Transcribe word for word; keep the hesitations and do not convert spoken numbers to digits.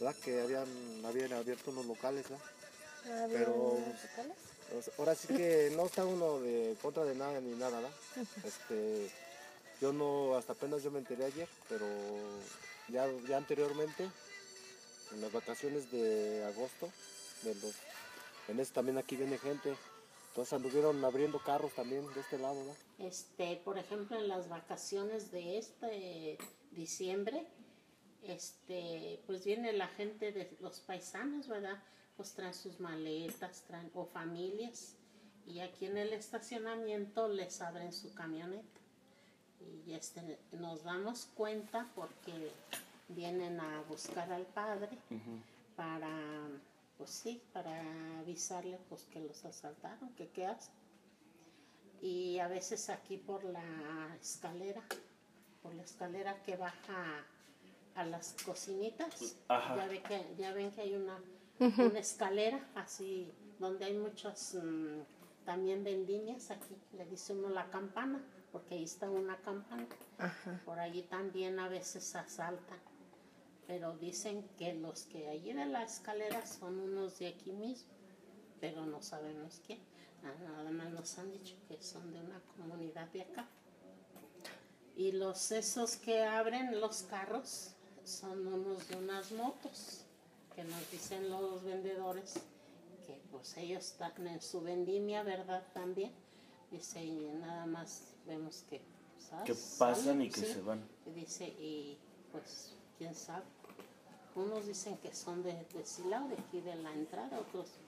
¿verdad? Que habían, habían abierto unos locales, ¿verdad? ¿Había Pero locales? pues, ahora sí que no está uno de contra de nada ni nada, ¿verdad? Este, yo no, hasta apenas yo me enteré ayer, pero ya, ya anteriormente, en las vacaciones de agosto, de los, en este también aquí viene gente, entonces anduvieron abriendo carros también de este lado, ¿verdad? Este, por ejemplo, en las vacaciones de este diciembre, este, pues viene la gente de los paisanos, ¿verdad? Pues traen sus maletas, traen, o familias, y aquí en el estacionamiento les abren su camioneta. Y este, nos damos cuenta porque vienen a buscar al padre uh-huh. para, pues sí, para avisarle pues que los asaltaron, que qué hacen. Y a veces aquí por la escalera, por la escalera que baja a las cocinitas, ya, ve que, ya ven que hay una, uh-huh. una escalera así, donde hay muchas um, también vendimias, aquí le dice uno la campana, porque ahí está una campana. Ajá. Por allí también a veces asaltan, pero dicen que los que allí de la escalera son unos de aquí mismo, pero no sabemos quién. Nada más nos han dicho que son de una comunidad de acá. Y los esos que abren los carros son unos de unas motos, que nos dicen los vendedores que pues ellos están en su vendimia, ¿verdad? También. Dice, y nada más vemos que, ¿sabes? Que pasan Salen, y que sí. se van. Y dice, y pues, quién sabe. Unos dicen que son de, de Silao, de aquí de la entrada, otros